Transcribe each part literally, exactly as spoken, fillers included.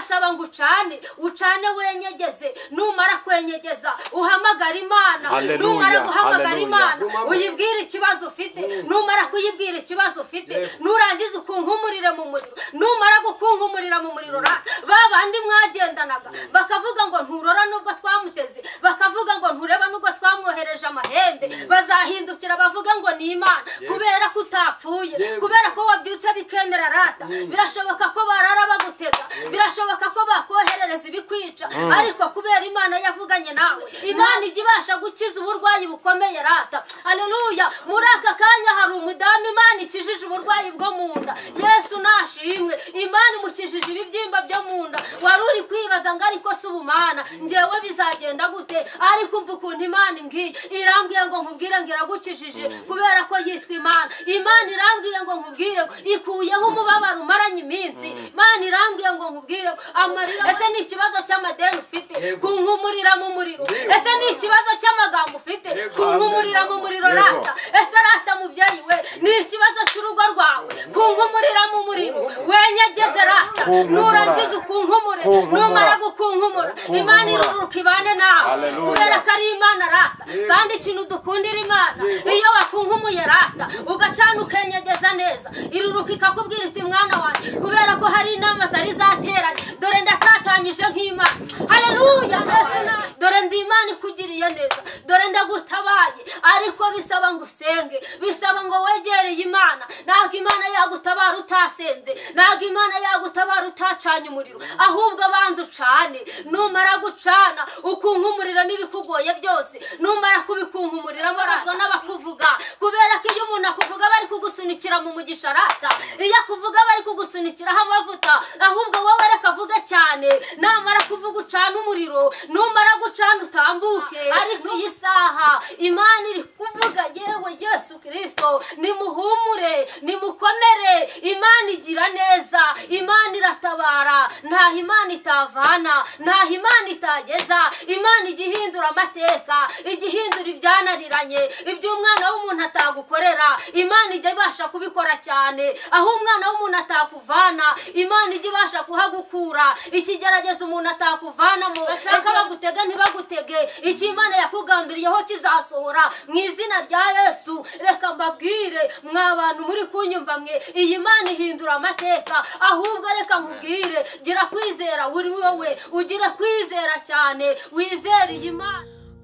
ndasaba ngo ucane ucane wenyegeze numara kwenyegeza uhamagara Imana numara guhamagara Imana uyibwira ikibazo ufite numara kuyibwira ikibazo ufite nurangiza ukunkumurire mu muriro numara gukunkumurira mu muriro babandi mwagendanaga bakavuga ngo nturora nubwo twamuteze bakavuga ngo ntureba nubwo twamwohereje amahembe bazahindukira bavuga ngo ni Imana kubera ko utapfuye kubera ko wabyutse bikemera rata birashoboka ko barara bagutega birashoboka ko bakoherereza ibikwica ariko kubera Imana yavuganye nawe Imana igibasha gukiza uburwayi bukomeye rata haleluya muri aka kanya hari umudamu Imana ikijije uburwayi bwo munda Yesu nashimwe Imana imukijije ibibyimba byo munda wari uri kwibaza ngo ariko se ubumana ngewe bizagenda gute ariko umva ukuntu Imana imbwiye irambwiye ngo nkubwire ngo iragukijije kubera ko yitwa Imana Imana irambwiye ngo nkubwire ikuyeho umubabaro umaranye iminsi Imana irambwiye ngo nkubwire amarira ese ni ikibazo cy'amadeni ufite kunkumurira mu muriro ese ni ikibazo cy'amagambo ufite kunkumurira mu muriro rata ese rata mubyeyi we ni ikibazo cy'urugo rwawe kunkumurira mu muriro wenyegeze rata nurangiza ukunkumure numara gukunkumura Imana iruruka ibane nawe kubera ko ari Imana rata kandi ikintu dukundira Imana iyo wakunkumuye rata ugacana ukenyegeza neza iruruka ikakubwira iti mwana wanjye kubera ko hari inama zari zateranye dore ndatatanyije nk'Imana haleluya dore ndi Imana ikugiriye neza dore ndagutabaye ariko bisaba ngo usenge bisaba ngo wegereye Imana ntabwo Imana yagutabara utasenze ntabwo Imana yagutabara utacanye umuriro ahubwo banza ucane numara gucana ukunkumurira n'ibikugoye byose numara kubikunkumurira barazwa n'abakuvuga kubera ko iyo umuntu akuvuga bari kugusunikira mu mugisha rata iyo akuvuga bari kugusunikiraho amavuta ahubwo wowe reka avuga cyane namara kuvuga ucana umuriro numara gucana utambuke ariko iyi saha Imana iri kuvuga yewe Yesu Kristo nimuhumure nimukomere Imana igira neza Imana iratabara nta Imana itavana nta Imana itageza Imana igihindura amateka igihindura ibyananiranye ibyo umwana w'umuntu atagukorera Imana ijya ibasha kubikora cyane aho umwana w'umuntu atakuvana Imana ijya ibasha kuhagukura ikigerageza umuntu atakuvanamo reka bagutega ntibagutege iki Imana yakugambiriyeho kizasohora mu izina rya Yesu reka mbabwire mwa bantu muri kunyumva mwe iyi Imana ihindura amateka ahubwo reka nkubwire gira kwizera uri wowe ugira kwizera cyane wizere iyi Imana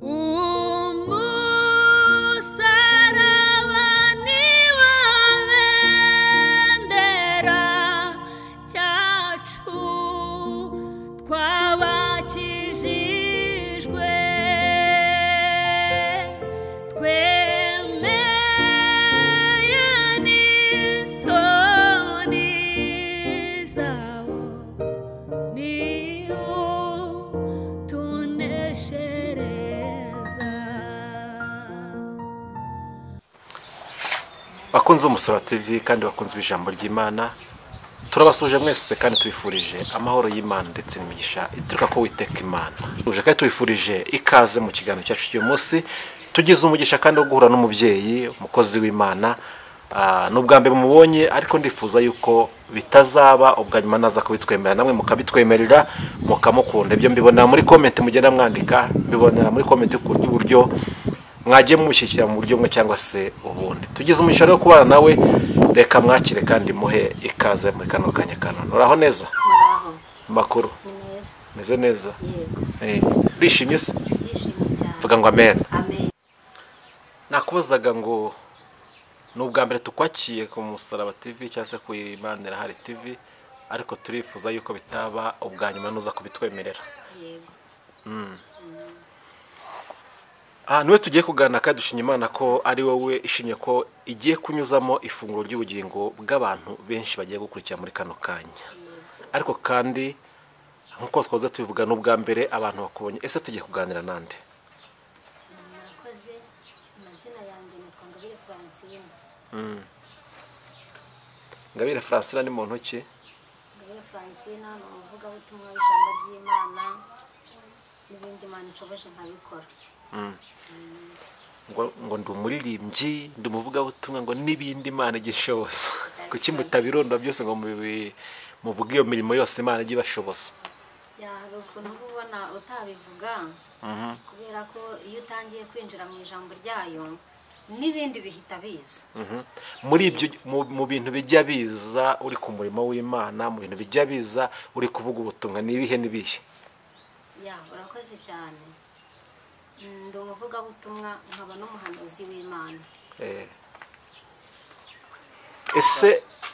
bakunze umusaba T V kandi bakunze ijambo ry'Imana turabasuje mwese kandi tubifurije amahoro y'Imana ndetse n'imigisha ituruka ko witeka Imana tuje kandi tubifurije ikaze mu kiganiro cyacu cy'uyu munsi tugize umugisha kandi wo guhura n'umubyeyi umukozi w'Imana n'ubwa mbere mubonye ariko ndifuza yuko bitazaba ubwa nyuma naza kubitwemerera namwe mukabitwemerera mukamukunda ibyo mbibona muri comment mugenda mwandika mbibonera muri comment y'uburyo mwagiye mumushyikira mu buryo bumwe cyangwa se ubundi tugize umugisha rero kubana nawe reka mwakire kandi muhe ikaze muri kano kanya kanone uraho neza makuru meze neza eh bishimye se vuga ngo amen nakubazaga ngo nubwa mbere tukwakiye ku Musaraba T V cyangwa se ku Imanira hari T V ariko turifuza yuko bitaba ubwa nyuma nuza kubitwemerera yego mm. Ah niwe tugiye kugana kandi dushimye Imana ko ari wowe ishimye ko igiye kunyuzamo ifunguro ry'ubugingo bw'abantu benshi bagiye gukurikira muri kano kanya ariko kandi nkuko twaza tubivuga n'ubwa mbere abantu bakubonye ese tugiye kuganira nande nakoze amazina yanjye nitwa Ngabire Francine mm Ngabire Francine ni muntu ki Ngabire Francine ni uvuga ubutumwa bw'ijambo ry'Imana n'ibindi Imana icoboshe nkabikora mm ngo ngo ndumuririmbyi ndumuvuga butumwa ngo nibindi Imana gishoboza kuki mutabirondo byose ngo muvuga iyo mirimo yose Imana ijye ibashoboza. hari ukuntu ubona utabivuga kubera ko iyo utangiye kwinjira mu ijambo ryayo n'ibindi bihita biza. Muri ibyo mu bintu bijya biza uri ku murimo w'Imana, mu bintu bijya biza uri kuvuga ubutumwa, nibihe nibihe? Ya urakoze cyane. Ndi umuvugabutumwa nkaba n'umuhanuzi w'Imana. Eh. Ese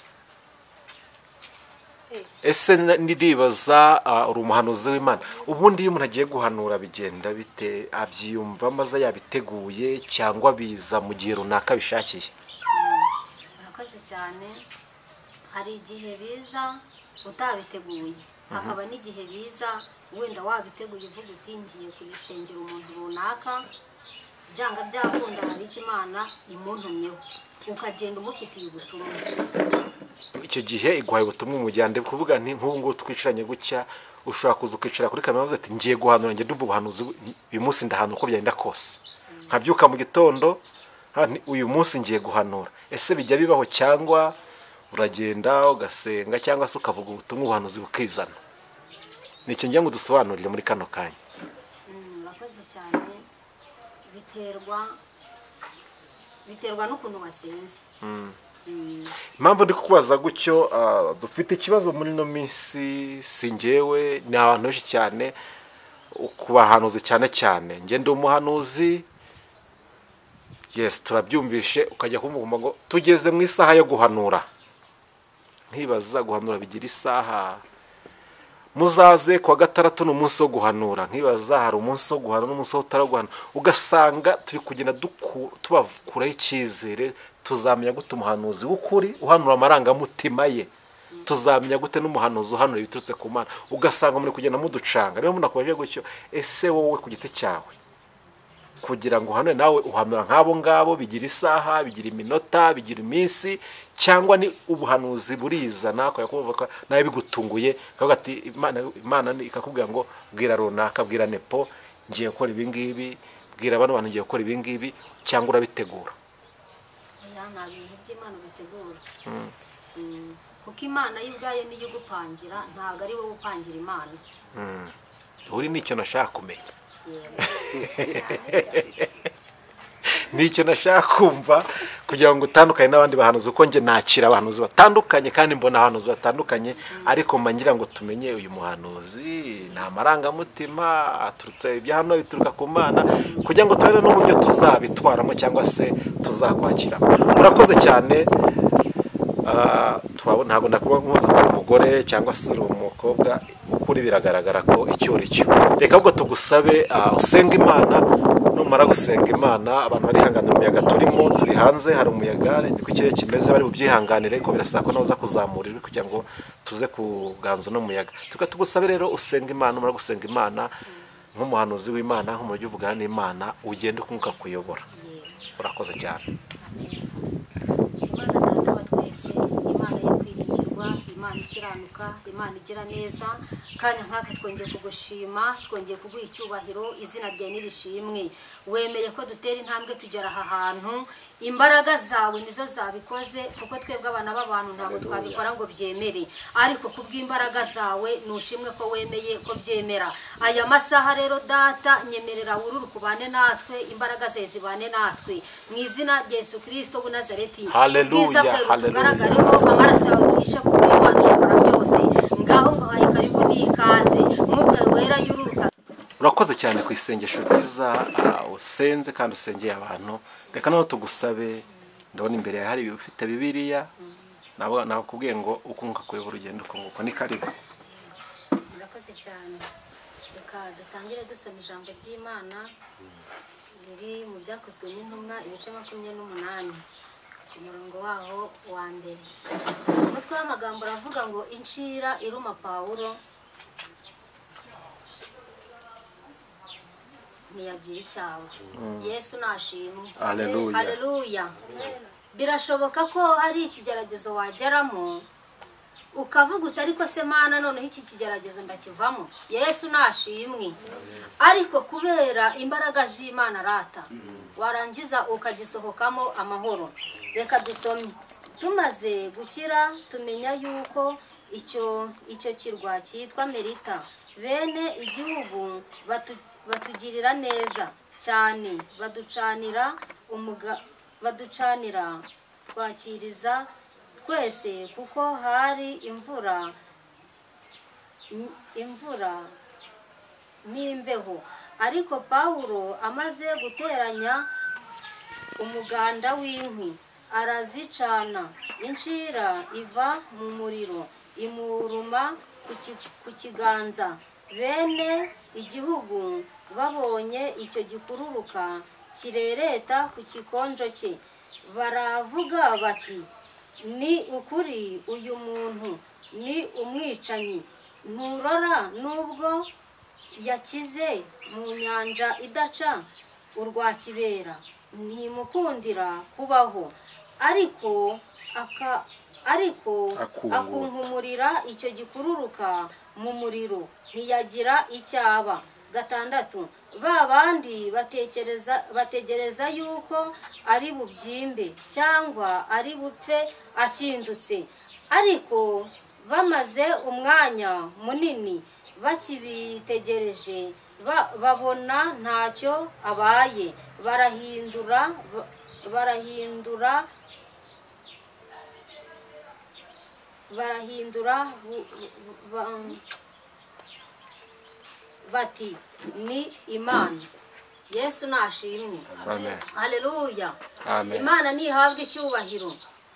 ese ndibaza uri umuhanuzi w'Imana, ubundi iyo umuntu agiye guhanura bigenda bite? Abyiyumva maze yabiteguye cyangwa biza mu gihe runaka bishakiye? Urakoze cyane. Hari igihe biza utabiteguye, hakaba n'igihe biza wenda wabiteguye uvuga uti ngiye kubisengera umuntu runaka, byanga byakunda hari icyo Imana imuntumyeho, ukagenda umufitiye ubutumwa. Icyo gihe iguhaye ubutumwa umujyande kuvuga nti nk'ubu ngo twicaranye gutya, ushobora kuza ukicara kuri kamera uvuze ati ngiye guhanura, njye ndumva ubuhanuzi uyu munsi ndahanura uko byagenda kose, nkabyuka mu gitondo uyu munsi ngiye guhanura. Ese bijya bibaho cyangwa uragenda ugasenga cyangwa se ukavuga ubutumwa ubuhanuzi bukizana? Nicyo ngira ngo dusobanurire muri kano kanya. Urakoze cyane. Biterwa biterwa n'ukuntu wasenze. Impamvu ndi kukubaza gutyo, dufite ikibazo muri no minsi, si njyewe ni abantu benshi cyane ku bahanuzi cyane cyane. Njye ndi umuhanuzi, yes turabyumvishe, ukajya kumva ngo tugeze mu isaha yo guhanura. Nkibaza guhanura bigira isaha, muzaze kwa gatandatu n'umunsi wo guhanura. Nkibaza hari umunsi wo guhanura n'umunsi wo utaraguhanura, ugasanga turi kugenda tubakuraho icyizere. Tuzamenya gute umuhanuzi w'ukuri uhanura amarangamutima ye? Tuzamenya gute n'umuhanuzi uhanura ibiturutse ku Mana? Ugasanga muri kugenda muducanga. Rero munakomeje gutyo, ese wowe ku giti cyawe kugira ngo uhanure nawe uhanura nk'abo ngabo bigira isaha, bigira iminota, bigira iminsi, cyangwa ni ubuhanuzi burizana kuko nawe bigutunguye kavuga ati Imana Imana ikakubwira ngo bwira runaka, bwira Nepo ngiye gukora ibi ngibi, bwira abantu bantu ngiye gukora ibi ngibi, cyangwa urabitegura? Nta bintu by'Imana bitegura. Kuko Imana y'ubwayo niyo igupangira, ntabwo ari wowe upangira Imana. Uri nicyo nashaka kumenya. Nicyo nashaka kumva kugira ngo utandukanye n'abandi bahanuzi, uko nge nakira abahanuzi batandukanye kandi mbona abahanuzi batandukanye, ariko mangira ngo tumenye uyu muhanuzi nta marangamutima aturutse ibya hano bituruka ku Mana, kugira ngo tubone n'uburyo tuzabitwaramo cyangwa se tuzakwakiramo. Urakoze cyane. Twabona ntabwo ndakuba nkuza umugore cyangwa se umukobwa, ukuri biragaragara ko icyo uri cyo. Reka ubwo tugusabe usenga Imana, numara gusenga Imana abantu bari hangana umuyaga turimo, turi hanze hari umuyaga ku kirere kimeze, bari bubyihanganire ko birasaba ko naza kuzamurirwe kugira ngo tuze kuganza no muyaga. Tuka tugusabe rero usenga Imana, numara gusenga Imana nk'umuhanuzi w'Imana, nk'umuryo uvuga n'Imana, ugende kumwuka kuyobora. Urakoze cyane. Imana yo kwiringirwa, Imana ikiranuka, Imana igira neza, kandi nkaka twongeye kugushima, twongeye kuguha icyubahiro, izina ryawe nirishimwe. Wemeye ko dutera intambwe tugera aha hantu, imbaraga zawe nizo zabikoze, kuko twebwe abana b'abantu ntabwo twabikora ngo byemere, ariko kubw'imbaraga zawe nushimwe ko wemeye ko byemera. Aya masaha rero Data nyemerera wururu kubane natwe, imbaraga zawe zibane natwe, mu izina rya Yesu Kristo w'i Nazareti. Haleluya, tugaragareho amaraso yawe duhisha kuri Imana ushobora byose. Ngaho ngahaye karibu n'ikaze, Mwuka wera yururuka. Urakoze cyane ku isengesho ryiza usenze kandi usengeye abantu. Reka naho tugusabe, ndabona imbere yawe hari ufite Bibiliya, nabo nakubwiye ngo ukunguka kuyobora urugendo ukunguka. Ni karibu. Urakoze cyane. Reka dutangire dusoma ijambo ry'Imana riri mu byakozwe n'intumwa ibice makumyabiri n'umunani, umurongo waho wa mbere. Umutwe w'amagambo uravuga ngo incira iruma Pawulo ntiyagira icyaha. Yesu nashimwe. Haleluya. Haleluya. Birashoboka ko ari ikigeragezo wageramo ukavuga uti ariko se Mana noneho iki kigeragezo ndakivamo. Yesu nashimwe. Ariko kubera imbaraga z'Imana rata, warangiza ukagisohokamo amahoro. Reka dusome. Tumaze gukira tumenya yuko icyo icyo kirwa cyitwa Merita. Bene igihugu batu, batugirira neza cyane, baducanira umuga baducanira twakiriza twese kuko hari imvura imvura n'imbeho. Ariko Pawulo amaze guteranya umuganda w'inkwi arazicana, inshira iva mu muriro imuruma ku kiganza. Bene igihugu babonye icyo gikururuka kirereta ku kikonjo cye, baravuga bati, ni ukuri uyu muntu ni umwicanyi. Nturora nubwo yakize mu nyanja idaca urwa kibera, ntimukundira kubaho, ariko aka ariko akunkumurira icyo gikururuka mu muriro ntiyagira icyaba. Gatandatu, ba bandi batekereza bategereza yuko ari bubyimbe cyangwa ari bupfe akindutse, ariko bamaze umwanya munini bakibitegereje babona ntacyo abaye, barahindura barahindura barahindura bati, ni Imana. Yesu nashimwe. Amen. Haleluya. Amen. Imana nihabwe icyubahiro.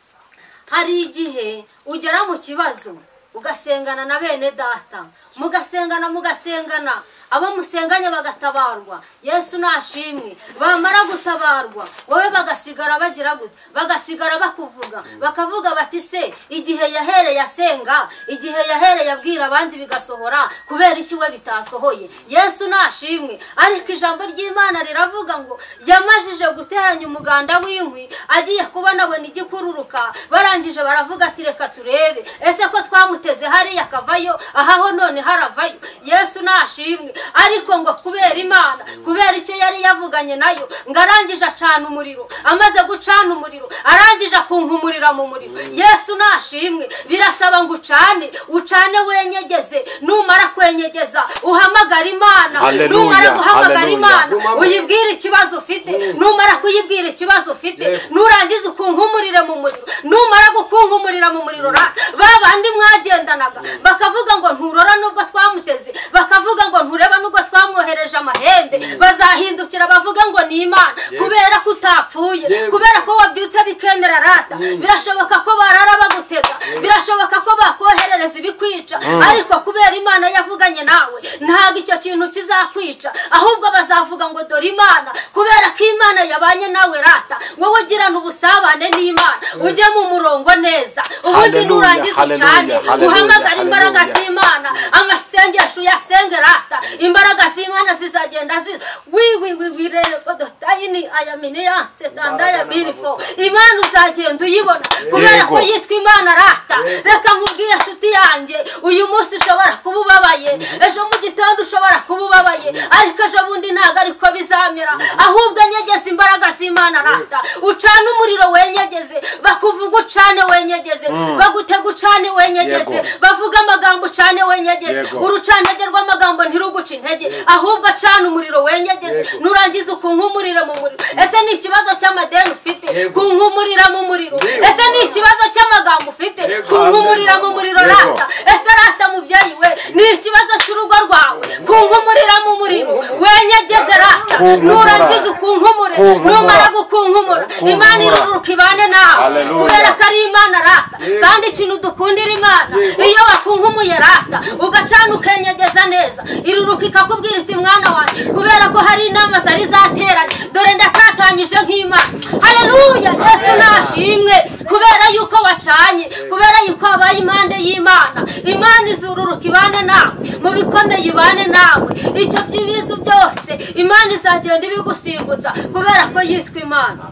Hari igihe ugera mu kibazo ugasengana na bene data, mugasengana mugasengana abo musenganye bagatabarwa. Yesu nashimwe. Bamara gutabarwa wowe bagasigara bagira gute, bagasigara bakuvuga, bakavuga bati se igihe yahereye asenga, igihe yahereye abwira abandi bigasohora, kubera iki we bitasohoye? Yesu nashimwe. Ariko ijambo ry'Imana riravuga ngo yamajije guteranya umuganda w'inkwi, agiye kubona abona igikururuka, barangije baravuga ati reka turebe ese ko twamuteze hariya akavayo, ahaho none haravayo. Yesu nashimwe. Ariko ngo kubera Imana, kubera icyo yari yavuganye nayo, ngarangije acana umuriro. Amaze gucana umuriro arangije akunkumurira mu muriro. Yesu nashimwe. Birasaba ngo ucane, ucane wenyegeze. Numara kwenyegeza uhamagara Imana. Numara guhamagara Imana uyibwire ikibazo ufite. Numara kuyibwira ikibazo ufite, nurangiza ukunkumurire mu muriro. Numara gukunkumurira mu muriro, babandi mwagendanaga bakavuga ngo nturora nubwo twamuteze, bakavuga ngo ntureba nubwo twamwohereje amahembe, bazahindukira bavuga ngo ni Imana. Kubera ko utapfuye, kubera ko wabyutse bikemera rata, birashoboka ko barara bagutega, birashoboka ko bakoherereza ibikwica, ariko kubera Imana yavuganye nawe ntago icyo kintu kizakwica, ahubwo bazavuga ngo dore Imana. Kubera ko Imana yabanye nawe rata, wowe ugirana ubusabane n'Imana, ujye mu murongo neza. Ubundi nurangiza cyane uhamagara imbaraga z'Imana, amasengesho yasenge rata, imbaraga z'Imana zizagenda ziza. wi wi wi wi rero dotayini ayamine ya setanda ya birifo. Imana uzagenda uyibona kubera ko yitwa Imana rata. Reka nkubwire nshuti yanjye, uyu munsi ushobora kuba ubabaye, ejo mu gitondo ushobora kuba ubabaye, ariko ejo bundi ntago ariko bizamera. Ahubwo nyegeze imbaraga z'Imana rata, ucane umuriro wenyegeze, bakuvuga ucane wenyegeze, bagutega ucane wenyegeze, bavuga amagambo ucane wenyegeze. Urucanege rw'amagambo ntiruguca intege, ahubwo acana umuriro wenyegeze. Nurangiza ukunkumurira mu muriro. Ese ni ikibazo cy'amadeni ufite, kunkumurira mu muriro. Ese ni ikibazo cy'amagambo ufite, kunkumurira mu muriro rata. Ese rata mubyeyi we, ni ikibazo cy'urugo rwawe, kunkumurira mu muriro wenyegeze rata. Nurangiza ukunkumure, numara gukunkumura Imana iruruka ibane nawe, kubera ko ari Imana rata. Kandi ikintu dukundira Imana, iyo wakunkumuye rata ugacana ukenyegeza neza, iruruka ikakubwira iti mwana wanjye, kubera ko hari inama zari zateranye, dore ndatatanyije nk'Imana. Haleluya. Yesu nashimwe. Kubera yuko wacanye, kubera yuko abaye impande y'Imana, Imana izururuka ibane nawe, mu bikomeye ibane nawe, icyo by'ibizu byose Imana izagenda ibigusimbutsa, kubera ko yitwa Imana.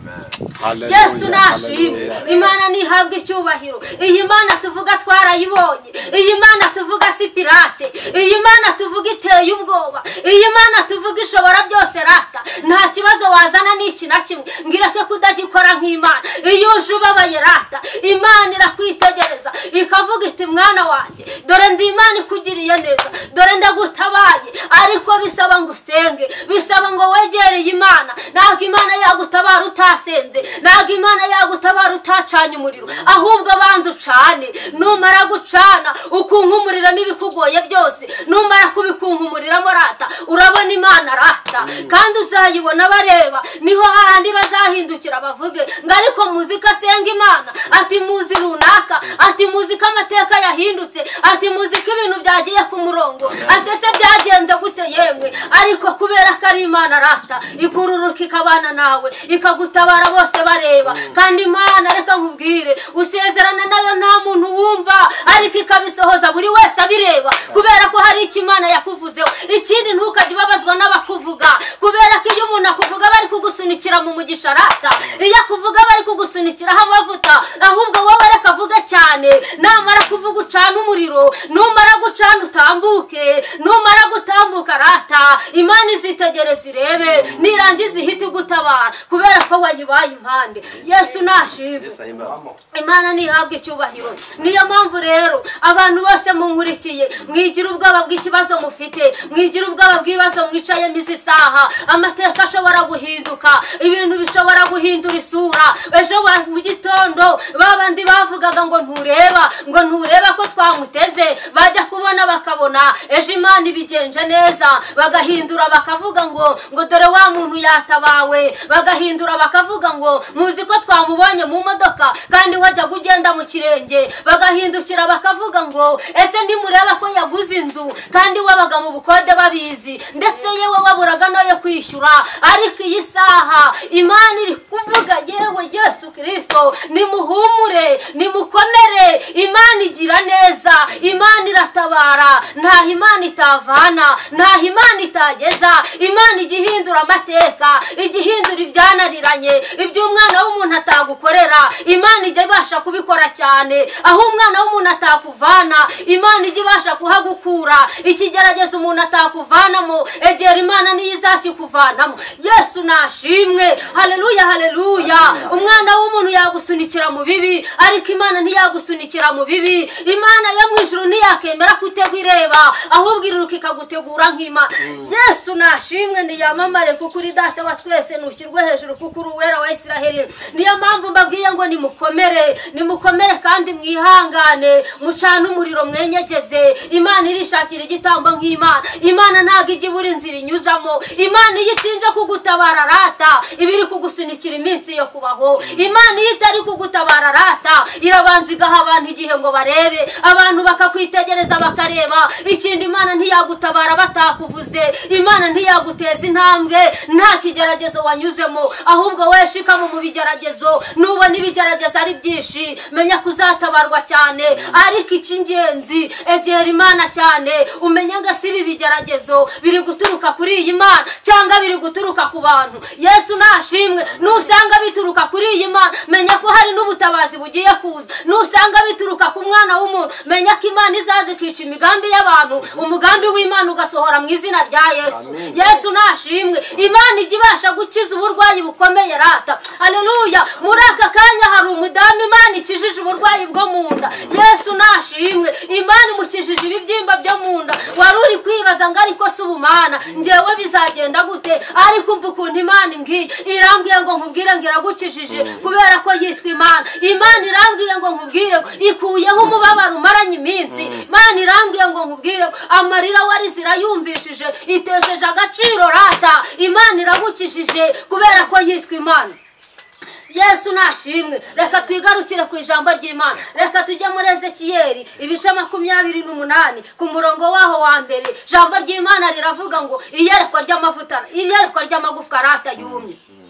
Yesu nashimwe. Imana nihabwe icyubahiro. Iyi Mana tuvuga twarayibonye, iyi Mana tuvuga si pirate, iyi Mana tuvuga iteye ubwoba, iyi Mana tuvuga ishobora byose rata. nta kibazo wazana n'iki na kimwe ngireke kudagikora nk'Imana. Iyo uje ubabaye rata Imana irakwitegereza ikavuga iti mwana wanjye dore ndi Imana ikugiriye neza, dore ndagutabaye, ariko bisaba ngo usenge, bisaba ngo wegereye Imana. Ntabwo Imana yagutabara utasenze, ntabwo Imana yagutabara utacanye umuriro, ahubwo abanza ucane. Numara gucana ukunkumurira n'ibikugoye byose, numara kubikunkumurira morata urabona Imana rata kandi uzayibona bareba. Niho hahandi bazahindukira bavuge ngo ariko muzika senga Imana, ati muzi runaka, ati muzika amateka yahindutse, ati muzika ibintu byagiye ku murongo, ati se byagenze gute yemwe? Ariko kubera ko ari Imana rata ikururuka ikabana nawe ikagutabara bose bareba. Kandi Imana reka nkubwire usezerana nayo nta muntu wumva, ariko ikabisohoza buri wese abireba, kubera ko hari icyo Imana yakuvuzeho. Ikindi ntukajye ubabazwa n'abakuvuga, kubera ko iyo umuntu akuvuga bari kugusunikira mu mugisha rata, iyo akuvuga bari kugusunikiraho amavuta, ahubwo wowe reka avuga cyane. Namara kuvuga ucana umuriro, numara gucana utambuke, numara gutambuka rata Imana izitegereza irebe, nirangiza ihita gutabara kubera ko wayibaye impande. Yesu nashimwe, Imana nihabwe icyubahiro. Niyo mpamvu rero abantu bose munkurikiye mwigira ubwoba bw'ikibazo mufite, mwigira ubwoba bw'ibibazo mwicaye mizi saha. Amateka ashobora guhinduka, ibintu bishobora guhindura isura. Ejo mu gitondo babandi bavugaga ngo ntureba, ngo ntureba ko twamuteze, bajya kubona bakabona ejo Imana ibigenje neza, bagahindura bakavuga ngo ngo dore wa muntu yatabawe, bagahindura bakavuga ngo muzi ko twamubonye mu modoka kandi wajya kugenda mu kirenge, bagahindukira bakavuga ngo ese ndimureba ko yaguze inzu kandi wabaga mu bukode babizi, ndetse yewe waburaga no yo kwishyura. Ariko iyi saha Imana iri kuvuga yewe Yesu Kristo nimuhumure, nimukomere, Imana igira neza, Imana iratabara, nta Imana itavana, nta Imana itageza. Imana igihindura amateka, igihindura ibyananiranye, ibyo umwana w'umuntu atagukorera Imana ijya ibasha kubikora cyane. Aho umwana w'umuntu atakuvana Imana ijya ibasha kuhagukura. Ikigerageza umuntu atakuvanamo egera Imana niyo izakikuvanamo. Yesu nashimwe, haleluya haleluya. Umwana w'umuntu yagusunikira mu bibi, ariko Imana ntiyagusunikira mu bibi. Imana yo mu ijuru ntiyakemera kutegwa ireba, ahubwo iruruka ikagutegura nk'Imana. Yesu nashimwe niyamamare kuko uri data wa twese, nushyirwe hejuru kuko uri uwera wa Isiraheli. Niyo mpamvu mbabwiye ngo nimukomere, nimukomere kandi mwihangane, mucane umuriro mwenyegeze. Imana irishakira igitambo nk'Imana. Imana ntabwo ijya ibura inzira inyuzamo. Imana iyo itinze kugutabara rata ibiri kugusunikira iminsi yo kubaho. Imana iyo itari kugutabara rata irabanza igaha abantu igihe ngo barebe, abantu bakakwitegereza bakareba. Ikindi Imana ntiyagutabara batakuvuze, Imana ntiyaguteza intambwe nta kigeragezo wanyuzemo, ahubwo we shikamo mu bigeragezo. Nubona ibigeragezo ari byinshi menya kuzatabarwa cyane, ariko icy'ingenzi egera Imana cyane. Umenya ngo si ibi bigeragezo biri guturuka kuri iyi Mana cyangwa biri guturuka ku bantu. Yesu nashimwe, nusanga bituruka kuri iyi Mana menya ko hari n'ubutabazi bugiye kuza. Nusanga bituruka ku mwana w'umuntu menya ko Imana izaza ikica imigambi y'abantu, umugambi w'Imana ugasohora mu izina rya Yesu. Yesu nashimwe, Imana ijya ibasha gukiza uburwayi bukomeye rata, haleluya. Muri aka kanya hari umudamu Imana ikijije uburwayi bwo mu nda. Yesu nashimwe, Imana imukijije ibibyimba byo mu nda. Wari uri kwibaza ngo ariko si ubumana njyewe bizagenda gute? Ariko umva ukuntu Imana imbwiye, irambwiye ngo nkubwire ngo iragukijije kubera ko yitwa Imana. Imana irambwiye ngo nkubwire ikuyeho umubabaro umaranye iminsi. Imana irambwiye ngo nkubwire amarira wari zirayumvishije itejeje agaciro rata. Imana iragukijije kubera ko yitwa Imana. Yesu nashimwe. Reka twigarukire ku ijambo ry'Imana. Reka tujye muri Ezekiyeli ibice makumyabiri n'umunani ku murongo waho wa mbere. Ijambo ry'Imana riravuga ngo iyerekwa ry'amavuta, iyerekwa ry'amagufwa rata yumye.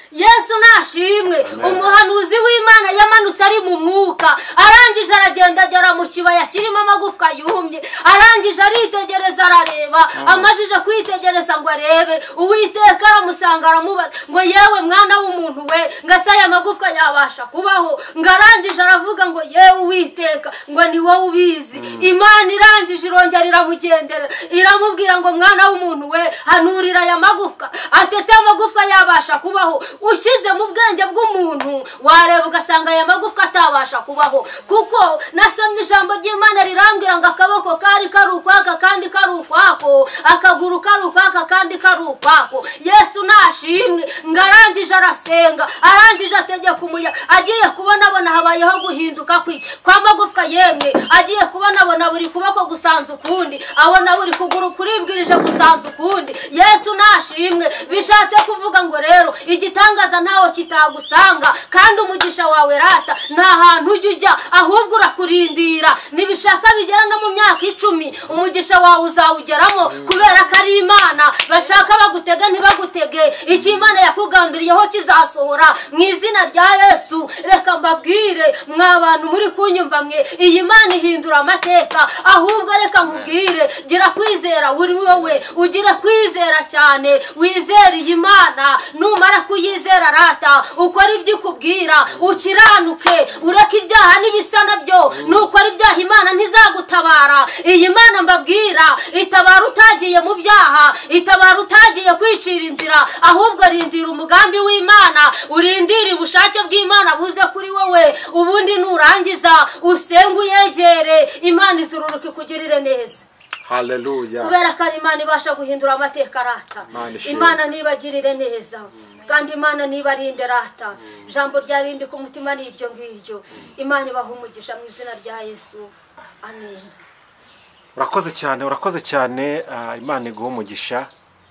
Yesu nashimwe. Umuhanuzi w'Imana yamanutse ari mu mwuka, arangije aragenda agera mu kibaya kirimo amagufwa yumye, arangije aritegereza arareba, amajije kwitegereza ngo arebe, Uwiteka aramusanga aramubaza ngo yewe mwana w'umuntu we, ngasa aya magufwa yabasha kubaho? Ngarangije aravuga ngo yewe Uwiteka, ngo ni wowe ubizi. Imana irangije irongera iramugendera, iramubwira ngo mwana w'umuntu we, hanurira aya magufwa. Atese amagufwa yabasha kubaho? Ushize mu bwenge bw'umuntu wareba ugasanga aya magufwa atabasha kubaho, kuko nasomye ijambo ry'Imana rirambwira ngo akaboko kari kari ukwaka kandi kari ukwako, akaguru kari ukwaka kandi kari ukwako. Yesu nashimwe. Ngarangije arasenga, arangije ategeka umuyaga, agiye kubona abona habayeho guhinduka kw'amagufwa yemwe, agiye kubona abona buri kuboko gusanza ukundi, abona buri kuguru kuribwirije gusanza ukundi. Yesu nashimwe. Bishatse kuvuga ngo rero igitangaza ntaho kitagusanga, kandi umugisha wawe rata nta hantu ujya ujya, ahubwo urakurindira. Nibishaka bigera no mu myaka icumi umugisha wawe uzawugeramo, kubera ko ari Imana. Bashaka bagutega ntibagutege, icyo Imana yakugambiriyeho kizasohora mu izina rya Yesu. Reka mbabwire mwa bantu muri kunyumva mwe, iyi Mana ihindura amateka. Ahubwo reka nkubwire, gira kwizera uri wowe, ugire kwizera cyane, wizere iyi Mana. Numara kuyizera rata, ukora ibyo ikubwira, ukiranuke, ureke ibyaha n'ibisa nabyo. Nukora ibyaha Imana ntizagutabara. Iyi Mana mbabwira itabara utagiye mu byaha, itabara utagiye kwicira inzira, ahubwo rindira umugambi w'Imana, urindira ubushake bw'Imana buze kuri wowe. Ubundi nurangiza usenga uyegere, Imana izururuka ikugirire neza. Haleluya. Kubera ko Imana ibasha guhindura amateka rata. Imana nibagirire neza, kandi Imana nibarinde rata. Jambo ryarindi ku mutima ni iryo ngiryo. Imana ibaha umugisha mu izina rya Yesu. Amen. Urakoze cyane, urakoze cyane. Imana iguha umugisha,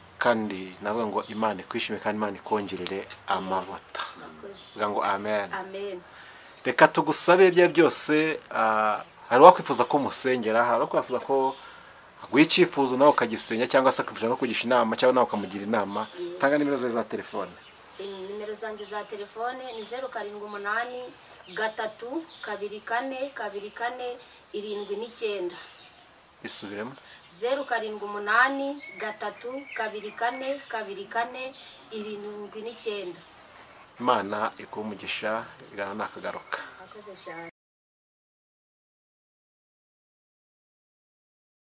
kandi nawe ngo Imana ikwishime, kandi Imana ikongerere amavuta. Vuga ngo amen. Amen. Reka tugusabe ibyo byose. Hari wakwifuza ko musengera, hari wakwifuza ko aguha icyifuzo nawe ukagisenya, cyangwa se akifuza no kugisha inama, cyangwa nawe ukamugira inama. Tanga nimero zawe za telefone. Nimero zanjye za telefone ni zeru karindwi umunani gatatu kabiri kane kabiri kane irindwi n'icyenda. Isubiremo. zeru karindwi umunani gatatu kabiri kane kabiri kane irindwi n'icyenda. Imana ikuha umugisha, igana nakagaruka. Akoze cyane.